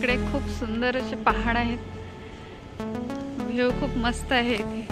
इकडे खूप सुंदर असे पहाड आहेत. व्ह्यू खूप मस्त आहे इथे.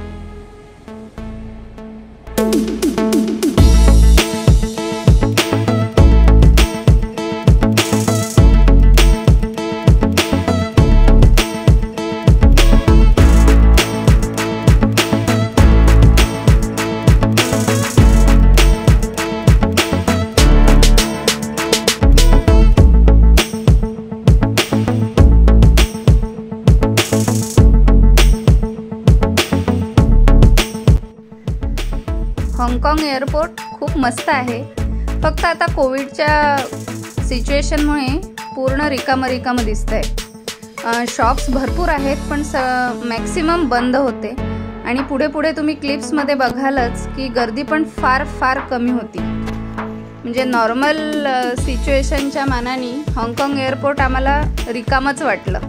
हाँगकाँग एअरपोर्ट खूप मस्त आहे. फक्त आता कोविडच्या सिच्युएशनमुळे पूर्ण रिकामं दिसतंय. शॉप्स भरपूर आहेत पण मॅक्सिमम बंद होते आणि पुढे तुम्ही क्लिप्समध्ये बघालच की गर्दी पण फार कमी होती. म्हणजे नॉर्मल सिच्युएशनच्या मानाने हाँगकाँग एअरपोर्ट आम्हाला रिकामच वाटलं.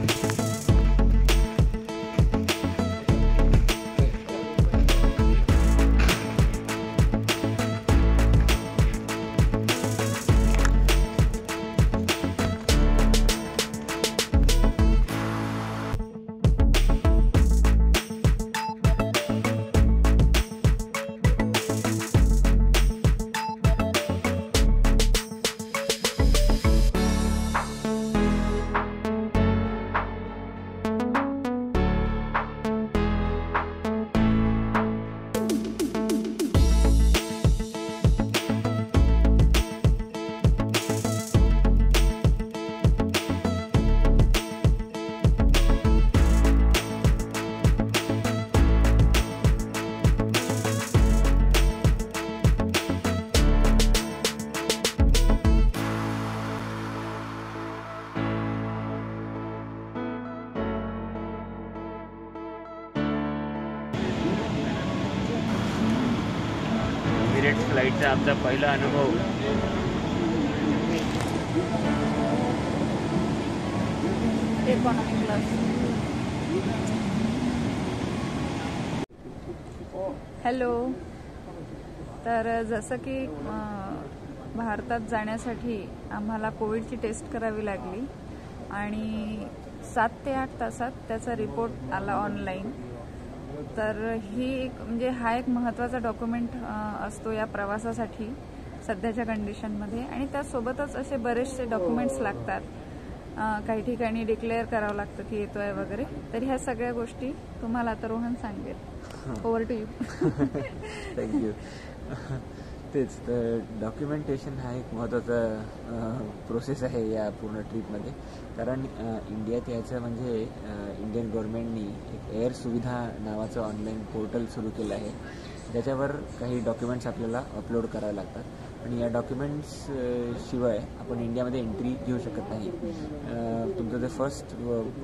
एमिरेट्स फ्लाईटचा आमचा पहिला अनुभव. Economy class. हॅलो. तर जसं की भारतात जाण्यासाठी आम्हाला कोविडची टेस्ट करावी लागली आणि 7 ते 8 तासात त्याचा रिपोर्ट आला ऑनलाईन. तर ही एक म्हणजे हा एक महत्त्वाचा डॉक्युमेंट असतो या प्रवासासाठी सध्याच्या कंडिशनमध्ये. आणि त्यासोबतच असे बरेचसे डॉक्युमेंट्स लागतात. काही ठिकाणी डिक्लेअर करावं लागतं की येतोय वगैरे. तर ह्या सगळ्या गोष्टी तुम्हाला आता रोहन सांगेल. Over to you. थँक्यू. तेच तर डॉक्युमेंटेशन हा एक महत्त्वाचा प्रोसेस आहे या पूर्ण ट्रीपमध्ये. कारण इंडियात यायचं म्हणजे इंडियन गव्हर्नमेंटनी एक एअर सुविधा नावाचं ऑनलाईन पोर्टल सुरू केलं आहे, ज्याच्यावर काही डॉक्युमेंट्स आपल्याला अपलोड करावे लागतात. आणि या डॉक्युमेंट्स शिवाय आपण इंडियामध्ये एंट्री घेऊ शकत नाही. तुमचं जे फर्स्ट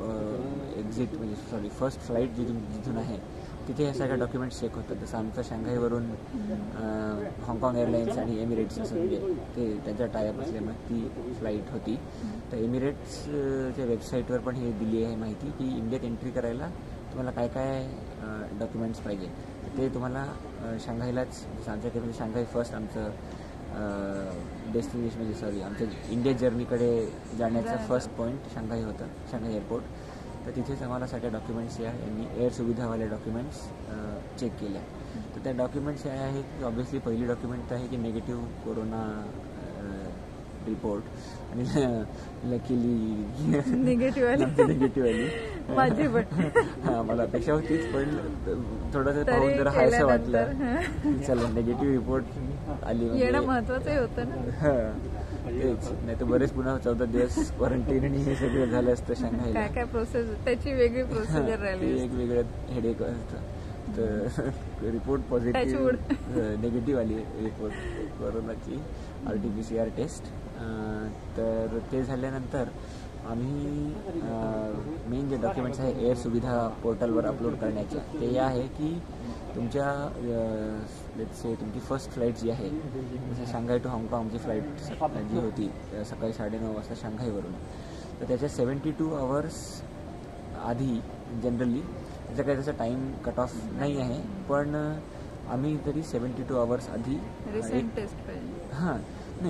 फर्स्ट फ्लाईट जिथून आहे तिथे या सगळ्या डॉक्युमेंट्स चेक होतात. जसं आमचं शांघाईवरून हाँगकाँग एअरलाईन्स आणि एमिरेट्स असं म्हणजे ते त्यांचा टायअप असल्यामुळे ती फ्लाईट होती. तर एमिरेट्सच्या वेबसाईटवर पण हे दिली आहे माहिती की इंडियात एंट्री करायला तुम्हाला काय काय डॉक्युमेंट्स पाहिजे. ते तुम्हाला शांघाईलाच आमच्या म्हणजे शांघाई फर्स्ट आमचं डेस्टिनेशन म्हणजे आमच्या इंडिया जर्नीकडे जाण्याचा फर्स्ट पॉईंट शांघाई होता, शांघाई एअरपोर्ट. तर तिथेच आम्हाला सगळ्या डॉक्युमेंट्स या यांनी एअर सुविधावाले डॉक्युमेंट्स चेक केल्या. तर त्या डॉक्युमेंट्स या आहेत की ऑब्व्हियसली पहिली डॉक्युमेंट आहे की निगेटिव्ह कोरोना रिपोर्ट. आणि लकीली निगेटिव्ह आली. माझी पण हां मला अपेक्षा होतीच, पण थोडंसं पाहून जरा हायसं वाटलं. चला निगेटिव्ह रिपोर्ट आली येणं महत्त्वाचं होतं ना. हां तेच. नाही तर बरेच पुन्हा 14 दिवस क्वारंटाईन आणि हे सगळं झालं असतं शांघाईला. काय प्रोसेस त्याची वेगळी प्रोसिजर राहिली. एक वेगळं हेडेक असतं. तर रिपोर्ट पॉझिटिव्ह निगेटिव्ह आली रिपोर्ट कोरोनाची RT-PCR टेस्ट. तर ते झाल्यानंतर आम्ही मेन जे डॉक्युमेंट्स आहे एअर सुविधा पोर्टलवर अपलोड करण्याच्या ते आहे की तुमच्या लेट्स से तुमची फर्स्ट फ्लाईट जी आहे जसं शांघाई टू हाँगकाँगची फ्लाईट जी होती सकाळी 9:30 वाजता शांघाईवरून. तर त्याच्या 72 आवर्स आधी जनरली त्याचा काही तसं टाईम कट ऑफ नाही आहे, पण आम्ही तरी 72 आवर्स आधी रिसेंट टेस्ट पाहिजे. हां नाही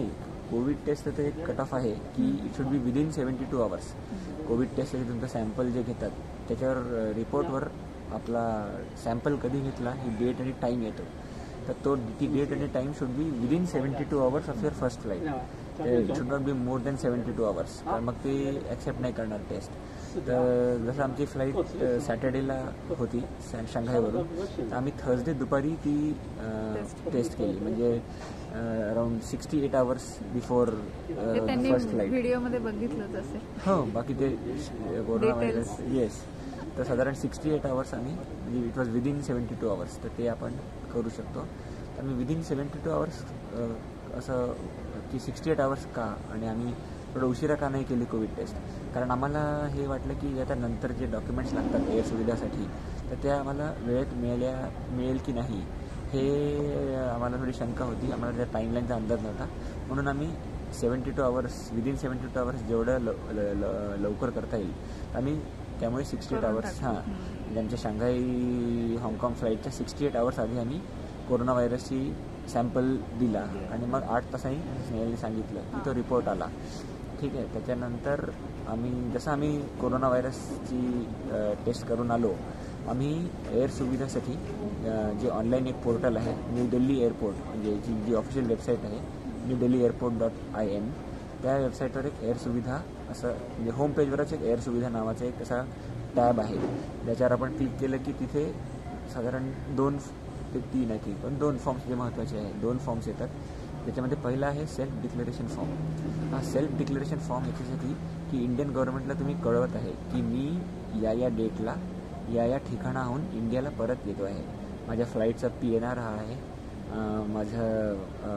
कोविड टेस्टचं एक कट ऑफ आहे की it should be within 72 hours. Covid टेस्टसाठी तुमचं सॅम्पल जे घेतात त्याच्यावर रिपोर्टवर आपला सॅम्पल कधी घेतला ही डेट आणि टाईम येतो. तर ती डेट आणि time should be within 72 hours of your first flight. It should not be more than 72 hours, कारण मग ते ॲक्सेप्ट नाही करणार टेस्ट. तर जसं आमची फ्लाईट सॅटर्डेला होती शांघायवरून, तर आम्ही थर्सडे दुपारी ती टेस्ट केली, म्हणजे around 68 hours before first flight. व्हिडिओमध्ये बघितलंच असेल. हो, बाकी ते कोरोना व्हायरस येस. तर साधारण 68 आवर्स आम्ही, म्हणजे इट वॉज विदिन 72 आवर्स, तर ते आपण करू शकतो. तर आम्ही विदिन 72 आवर्स असं की 68 आवर्स का, आणि आम्ही थोडं उशिरा का नाही केली कोविड टेस्ट, कारण आम्हाला हे वाटलं की आता नंतर जे डॉक्युमेंट्स लागतात एअर सुविधासाठी तर त्या आम्हाला वेळेत मिळेल की नाही हे आम्हाला थोडी शंका होती. आम्हाला त्या टाईमलाईनचा अंदाज नव्हता, म्हणून आम्ही 72 आवर्स विदिन 72 आवर्स जेवढं लवकर करता येईल आम्ही त्यामुळे 68 आवर्स म्हणजे आमच्या शांघाई हाँगकाँग फ्लाईटच्या 68 आवर्स आधी आम्ही कोरोना व्हायरसची सॅम्पल दिला, आणि मग 8 तासांनी स्नेहलने सांगितलं की तो रिपोर्ट आला. ठीक आहे. त्याच्यानंतर जसं आम्ही कोरोना व्हायरसची टेस्ट करून आलो, आम्ही एअर सुविधासाठी जे ऑनलाईन एक पोर्टल आहे न्यू दिल्ली एअरपोर्ट, म्हणजे जी ऑफिशियल वेबसाईट आहे newdelhieairport.in, त्या वेबसाईटवर एक एअर सुविधा असं, म्हणजे होम पेजवरच एक एअर सुविधा नावाचा एक असा टॅब आहे. ज्याच्यावर आपण क्लिक केलं की तिथे साधारण 2 ते 3 आहे पण 2 फॉर्म्स जे महत्त्वाचे आहे, 2 फॉर्म्स येतात. त्याच्यामध्ये पहिला आहे सेल्फ डिक्लेरेशन फॉर्म. हा सेल्फ डिक्लेरेशन फॉर्म याच्यासाठी की इंडियन गव्हर्नमेंटला तुम्ही कळवत आहे की मी या डेटला या ठिकाणाहून इंडियाला परत येतो आहे. माझ्या फ्लाईटचा PNR हा आहे, माझं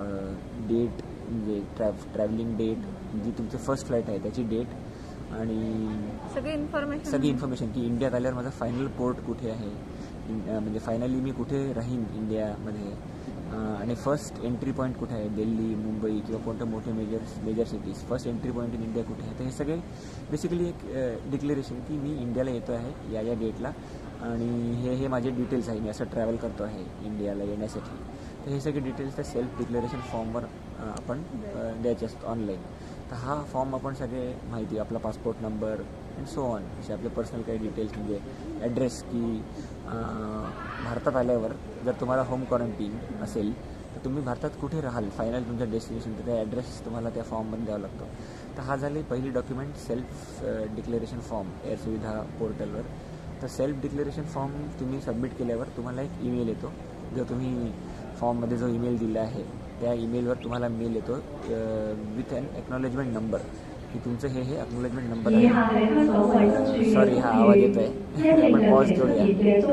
डेट म्हणजे ट्रॅव्हलिंग डेट, जी तुमचं फर्स्ट फ्लाईट आहे त्याची डेट, आणि सगळी इन्फॉर्मेशन की इंडियात आल्यावर माझा फायनल पोर्ट कुठे आहे, म्हणजे फायनली मी कुठे राहीन इंडियामध्ये, आणि फर्स्ट एंट्री पॉईंट कुठे आहे, दिल्ली, मुंबई किंवा कोणतं मोठे major cities, first entry point in India कुठे आहे. तर हे सगळे बेसिकली एक डिक्लेरेशन की मी इंडियाला येतो आहे या डेटला, आणि हे माझे डिटेल्स आहे, मी असं ट्रॅव्हल करतो आहे इंडियाला येण्यासाठी. तर हे सगळे डिटेल्स त्या सेल्फ डिक्लेरेशन फॉर्मवर आपण द्यायचे असतो ऑनलाईन. तर हा फॉर्म आपण सगळे माहिती, आपला passport number and so on, असे आपले पर्सनल काही डिटेल्स, म्हणजे ॲड्रेस, की भारतात आल्यावर जर तुम्हाला होम क्वारंटीन असेल तर तुम्ही भारतात कुठे राहाल, फायनल तुमचं डेस्टिनेशन, तर त्या ॲड्रेस तुम्हाला त्या फॉर्ममध्ये द्यावा लागतो. तर हा झाली पहिली document, self declaration form air Suvidha पोर्टलवर. तर सेल्फ डिक्लेरेशन फॉर्म तुम्ही सबमिट केल्यावर तुम्हाला एक ईमेल येतो. जो तुम्ही फॉर्ममध्ये जो ईमेल दिला आहे त्या ईमेलवर तुम्हाला मेल येतो विथ ॲन एक्नॉलेजमेंट नंबर, की तुमचं हे एक्नॉलेजमेंट नंबर आहे. सॉरी, हा आवाज येतो आहे, आपण पॉज करूया.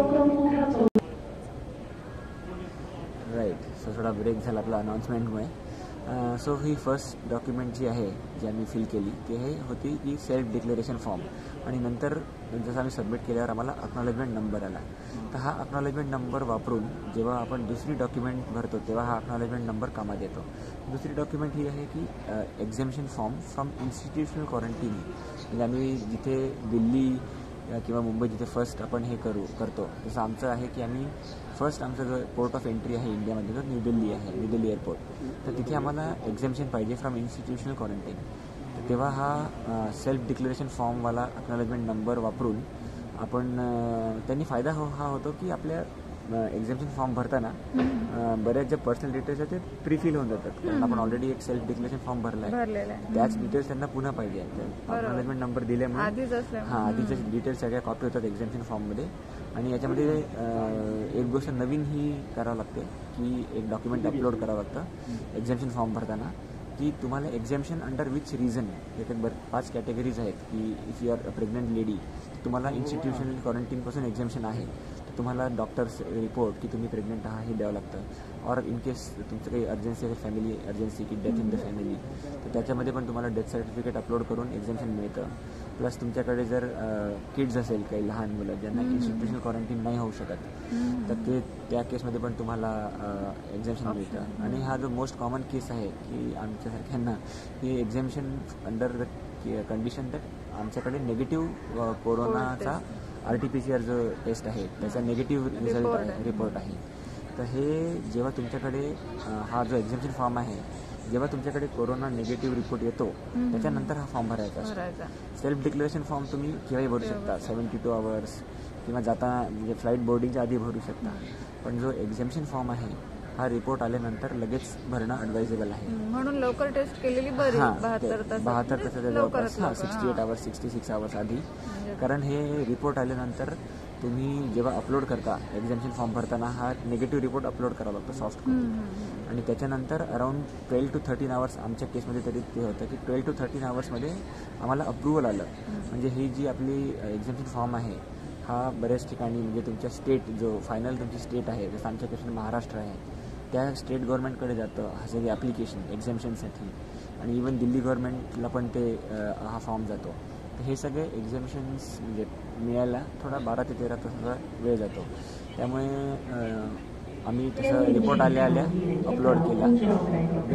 राईट. सो थोडा ब्रेक झाला आपला अनाऊन्समेंटमुळे. सो ही फर्स्ट डॉक्युमेंट जी आहे जी आम्ही फिल केली ते हे होती की सेल्फ डिक्लेरेशन फॉर्म, आणि नंतर जसं आम्ही सबमिट केल्यावर आम्हाला अक्नॉलेजमेंट नंबर आला. तर हा अक्नॉलेजमेंट नंबर वापरून जेव्हा आपण दुसरी डॉक्युमेंट भरतो तेव्हा हा अक्नॉलेजमेंट नंबर कामात येतो. दुसरी डॉक्युमेंट ही आहे की exemption form from institutional quarantine. म्हणजे आम्ही जिथे दिल्ली किंवा मुंबई जिथे फर्स्ट आपण हे करतो, तसं आमचं आहे की आम्ही फर्स्ट आमचा जो पोर्ट ऑफ एंट्री आहे इंडियामध्ये तो न्यू दिल्ली आहे, न्यू दिल्ली एअरपोर्ट. तर तिथे आम्हाला एक्झेम्पशन पाहिजे फ्रॉम इन्स्टिट्यूशनल क्वारंटीन. तर तेव्हा हा सेल्फ डिक्लेरेशन फॉर्मवाला अक्नॉलेजमेंट नंबर वापरून आपण त्यांनी फायदा हा होतो की आपल्या एक्झेम्पशन फॉर्म भरताना बऱ्याच ज्या पर्सनल डिटेल्स आहेत ते प्रीफिल होऊन जातात, कारण आपण ऑलरेडी एक सेल्फ डिक्लेरेशन फॉर्म भरला आहे, त्याच डिटेल्स त्यांना पुन्हा पाहिजे. अक्नॉलेजमेंट नंबर दिल्यामुळे आधीचे डिटेल्स सगळ्या कॉपी होतात एक्झेम्पशन फॉर्ममध्ये. आणि याच्यामध्ये एक गोष्ट नवीन ही करावं लागते की एक डॉक्युमेंट अपलोड करावं लागतं एक्झेम्पशन फॉर्म भरताना, की तुम्हाला एक्झेम्पशन अंडर विच रिझन. याच्यात 5 कॅटेगरीज आहेत की if you are a pregnant lady तुम्हाला इन्स्टिट्यूशनल क्वारंटीनपासून एक्झेम्पशन आहे, तर तुम्हाला डॉक्टर्स रिपोर्ट की तुम्ही प्रेग्नंट आहात हे द्यावं लागतं. और इन केस तुमचं काही अर्जन्सी असेल, फॅमिली अर्जन्सी की डेथ इन द फॅमिली, तर त्याच्यामध्ये पण तुम्हाला डेथ सर्टिफिकेट अपलोड करून एक्झेम्पशन मिळतं. प्लस तुमच्याकडे जर किड्स असेल, काही लहान मुलं ज्यांना इन्स्टिट्यूशनल क्वारंटीन नाही होऊ शकत, तर त्या केसमध्ये पण तुम्हाला एक्झेम्पशन मिळतं. आणि हा जो मोस्ट कॉमन केस आहे की आमच्यासारख्यांना ही exemption under the condition that आमच्याकडे निगेटिव्ह कोरोनाचा RT-PCR जो टेस्ट आहे त्याचा निगेटिव्ह रिपोर्ट आहे. तर हे जेव्हा तुमच्याकडे हा जो एक्झेम्पशन फॉर्म आहे जेव्हा तुमच्याकडे कोरोना निगेटिव्ह रिपोर्ट येतो त्याच्यानंतर हा फॉर्म भरायचा असतो. सेल्फ डिक्लेरेशन फॉर्म तुम्ही केव्हाही भरू शकता, 72 आवर्स किंवा जाताना म्हणजे फ्लाईट बोर्डिंगच्या आधी भरू शकता. पण जो एक्झेम्पशन फॉर्म आहे हा रिपोर्ट आल्यानंतर लगेच भरणं ॲडवायजेबल आहे. म्हणून लवकर टेस्ट केलेली बरी. 72 तासाच्या जवळपास 68 आवर्स 66 आवर्स आधी. कारण हे रिपोर्ट आल्यानंतर तुम्ही जेव्हा अपलोड करता एक्झाम्शन फॉर्म भरताना हा निगेटिव्ह रिपोर्ट अपलोड करावा लागतो सॉफ्ट कॉपी. आणि त्याच्यानंतर अराउंड 12 to 13 आवर्स आमच्या केसमध्ये तरी ते होतं की 12 to 13 आवर्समध्ये आम्हाला अप्रुव्हल आलं. म्हणजे ही जी आपली एक्झाम्शन फॉर्म आहे हा बऱ्याच ठिकाणी म्हणजे तुमच्या स्टेट जो फायनल तुमची स्टेट आहे, जसं आमच्या केसमध्ये महाराष्ट्र आहे, त्या स्टेट गव्हर्नमेंटकडे जातं हा सगळे ॲप्लिकेशन एक्झाम्शनसाठी. आणि इवन दिल्ली गव्हर्नमेंटला पण ते हा फॉर्म जातो. हे सगळे एक्झाम्शन्स म्हणजे मिळायला थोडा 12 ते 13 तासाचा वेळ जातो. त्यामुळे आम्ही तसं रिपोर्ट आल्या अपलोड केला.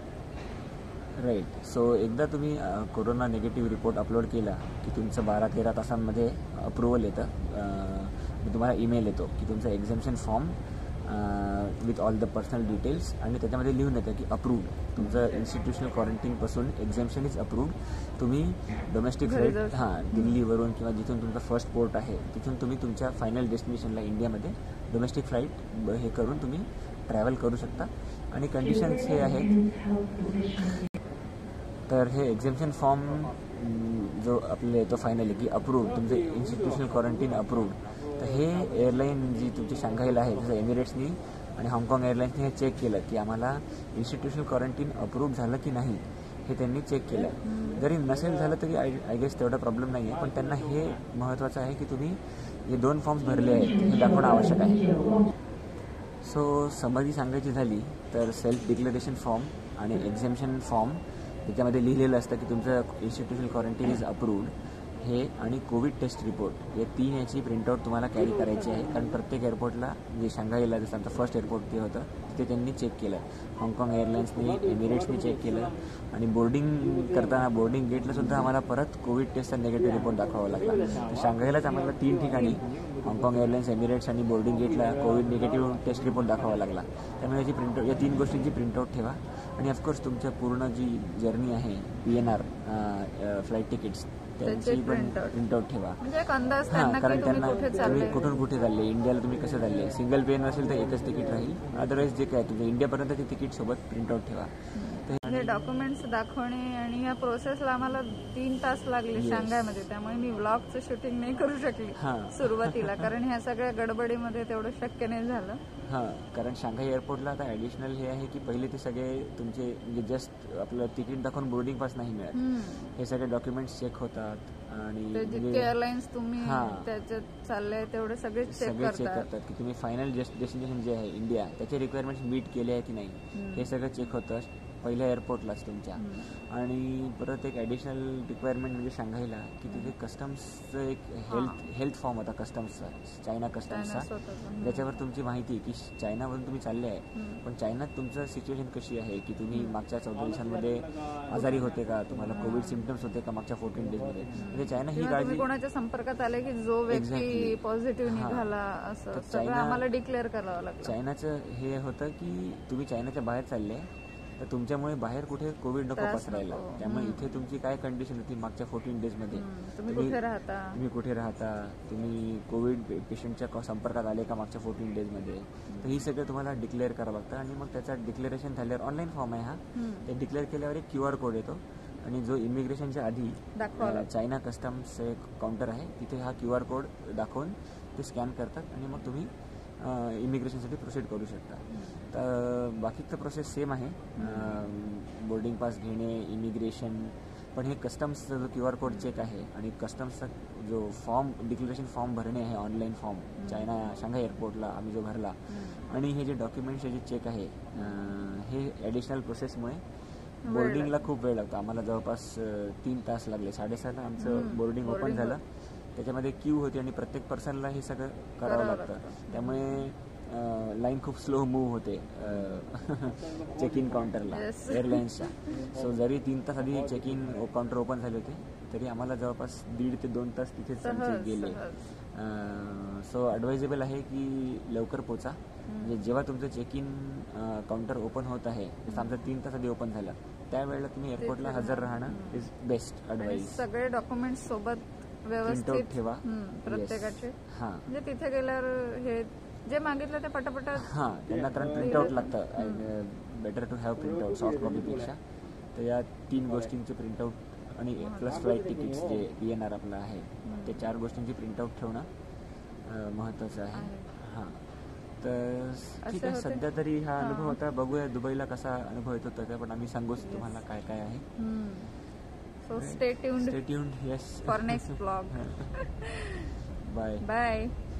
राईट. सो एकदा तुम्ही कोरोना निगेटिव्ह रिपोर्ट अपलोड केला की तुमचं 12-13 तासांमध्ये अप्रुव्हल येतं. तुम्हाला ईमेल येतो की तुमचं exemption form with all the personal details आणि त्याच्यामध्ये लिहून येतं की अप्रूव्ड. तुमचं इन्स्टिट्यूशनल क्वारंटीनपासून एक्झाम्शन इज अप्रूव्ड. तुम्ही डोमेस्टिक फ्लाईट दिल्लीवरून किंवा जिथून तुमचा फर्स्ट पोर्ट आहे तिथून तुम्ही तुमच्या फायनल डेस्टिनेशनला इंडियामध्ये डोमेस्टिक फ्लाईट हे करून तुम्ही ट्रॅव्हल करू शकता. आणि कंडिशन्स हे आहेत. तर हे एक्झाम्शन फॉर्म जो आपल्याला येतो फायनली की अप्रूव्ड तुमचं इन्स्टिट्यूशनल क्वारंटीन अप्रूव्ड. तर हे एअरलाईन जी तुमची शांघाईला आहे जसं एमिरेट्सनी आणि हाँगकाँग एअरलाईन्सने हे चेक केलं की आम्हाला इन्स्टिट्यूशनल क्वारंटीन अप्रूव्ह झालं की नाही हे त्यांनी चेक केलं. जरी नसेल झालं तरी आय गेस तेवढा प्रॉब्लेम नाही आहे. पण त्यांना हे महत्त्वाचं आहे की तुम्ही हे 2 फॉर्म्स भरले आहेत हे दाखवणं आवश्यक आहे. सो समरी सांगायची झाली तर सेल्फ डिक्लेरेशन फॉर्म आणि एक्झाम्शन फॉर्म त्याच्यामध्ये लिहिलेलं असतं की तुमचं इन्स्टिट्यूशनल क्वारंटीन इज अप्रूव्ड हे आणि कोविड टेस्ट रिपोर्ट या 3 याची प्रिंटआउट तुम्हाला कॅरी करायची आहे. कारण प्रत्येक एअरपोर्टला जे शांघाईला जसं आमचं फर्स्ट एअरपोर्ट ते होतं तिथे त्यांनी चेक केलं. हाँगकाँग एअरलाईन्सनी एमिरेट्सनी चेक केलं. आणि बोर्डिंग करताना बोर्डिंग गेटला सुद्धा आम्हाला परत कोविड टेस्टचा निगेटिव्ह रिपोर्ट दाखवावा लागला. तर शांघाईलाच आम्हाला 3 ठिकाणी हाँगकाँग एअरलाईन्स, एमिरेट्स आणि बोर्डिंग गेटला कोविड निगेटिव्ह टेस्ट रिपोर्ट दाखवावा लागला. त्यामुळे याची प्रिंटआउट या 3 गोष्टींची प्रिंटआउट ठेवा. आणि ऑफकोर्स तुमच्या पूर्ण जी जर्नी आहे PNR फ्लाईट तिकीट्स त्यांची पण प्रिंटआउट ठेवा. कारण त्यांना तुम्ही कुठून कुठे चालले, इंडियाला तुम्ही कसं चालले. सिंगल पेन असेल तर एकच तिकीट राहील. अदरवाईज जे काय तुमच्या इंडियापर्यंतचे तिकीट सोबत प्रिंटआउट ठेवा. हे डॉक्युमेंट्स दाखवणे आणि या प्रोसेसला आम्हाला 3 तास लागले शांघायमध्ये. त्यामुळे मी व्लॉगचं शूटिंग नाही करू शकली सुरुवातीला, कारण ह्या सगळ्या गडबडीमध्ये तेवढं शक्य नाही झालं. कारण शांघाई एअरपोर्टला आता ॲडिशनल हे आहे की पहिले ते सगळे तुमचे म्हणजे जस्ट आपलं तिकीट दाखवून बोर्डिंग पास नाही मिळत. हे सगळे डॉक्युमेंट्स चेक होतात आणि जितके एअरलाईन्स तुम्ही त्याच्यात चालले तेवढे सगळे चेक करतात की तुम्ही फायनल डेस्टिनेशन जे आहे इंडिया त्याचे रिक्वायरमेंट्स मीट केले आहे की नाही हे सगळं चेक होतं पहिल्या एअरपोर्टलाच तुमच्या. आणि परत एक ॲडिशनल रिक्वायरमेंट म्हणजे शांघाईला की तिथे कस्टम्सचं एक हेल्थ फॉर्म होता कस्टम्सचा, चायना कस्टम्सचा, ज्याच्यावर तुमची माहिती की चायनावरून तुम्ही चालले आहे पण चायनात तुमचं सिच्युएशन कशी आहे की तुम्ही मागच्या 14 दिवसांमध्ये आजारी होते का, तुम्हाला कोविड सिम्पटम्स होते का मागच्या 14 डेजमध्ये. म्हणजे चायना ही काळजी कोणाच्या संपर्कात आले की जो व्यक्ती पॉझिटिव्ह निघाला असं सगळं आम्हाला डिक्लेअर करावं लागलं. चायनाचं हे होतं की तुम्ही चायनाच्या बाहेर चालले तर तुमच्यामुळे बाहेर कुठे कोविड नको पसरायला. त्यामुळे इथे तुमची काय कंडिशन होती मागच्या 14 डेजमध्ये, तुम्ही कुठे राहता, तुम्ही कोविड पेशंटच्या संपर्कात आले का मागच्या 14 डेजमध्ये, तर ही सगळं तुम्हाला डिक्लेअर करावं लागतं. आणि मग त्याचा डिक्लेरेशन झाल्यावर ऑनलाईन फॉर्म आहे हा, ते डिक्लेअर केल्यावर एक QR कोड येतो आणि जो इमिग्रेशनच्या आधी चायना कस्टम्सचं एक काउंटर आहे तिथे हा QR कोड दाखवून ते स्कॅन करतात आणि मग तुम्ही इमिग्रेशनसाठी प्रोसीड करू शकता. तर बाकीचं प्रोसेस सेम आहे, बोर्डिंग पास घेणे, इमिग्रेशन. पण हे कस्टम्सचा जो QR कोड चेक आहे आणि कस्टम्सचा जो फॉर्म डिक्लेरेशन फॉर्म भरणे आहे ऑनलाईन फॉर्म चायना शांघाई एअरपोर्टला आम्ही जो भरला आणि हे जे डॉक्युमेंट्सचे जे चेक आहे हे ॲडिशनल प्रोसेसमुळे बोर्डिंगला खूप वेळ लागतो. आम्हाला जवळपास 3 तास लागले. 7:30ला आमचं बोर्डिंग ओपन झालं. त्याच्यामध्ये क्यू होती आणि प्रत्येक पर्सनला हे सगळं करावं लागतं. त्यामुळे लाईन खूप स्लो मूव्ह होते चेक इन काउंटरला एअरलाईन्सच्या. सो जरी 3 तास आधी चेक इन काउंटर ओपन झाले होते तरी आम्हाला जवळपास 1.5 ते 2 तास तिथेच आमचे सहज गेले. सहज. सो ॲडवायजेबल आहे की लवकर पोचा. म्हणजे जेव्हा तुमचं चेक इन काउंटर ओपन होत आहे, जसं आमचं 3 तास आधी ओपन झालं, त्यावेळेला तुम्ही एअरपोर्टला हजर राहणं इज बेस्ट आणि ॲडवाईज. सगळे डॉक्युमेंट सोबत व्यवस्थित प्रिंटआउट ठेवा प्रत्येकाचे. हां म्हणजे तिथे गेल्यावर हे जे मागितलं ते पटापट. हां, त्यांना कारण प्रिंटआउट लागतं. Better to have printout soft कॉपीपेक्षा. तर या 3 गोष्टींचे प्रिंटआउट आणि प्लस फ्लाईट तिकीट्स जे PNR आपलं आहे, ते 4 गोष्टींची प्रिंटआउट ठेवणं महत्त्वाचं आहे. हां, तर ठीक आहे. सध्या तरी हा अनुभव होता. बघूया दुबईला कसा अनुभव येतो त्याचा पण आम्ही सांगूच तुम्हाला काय काय आहे. So stay tuned yes for next blog. Bye. Bye.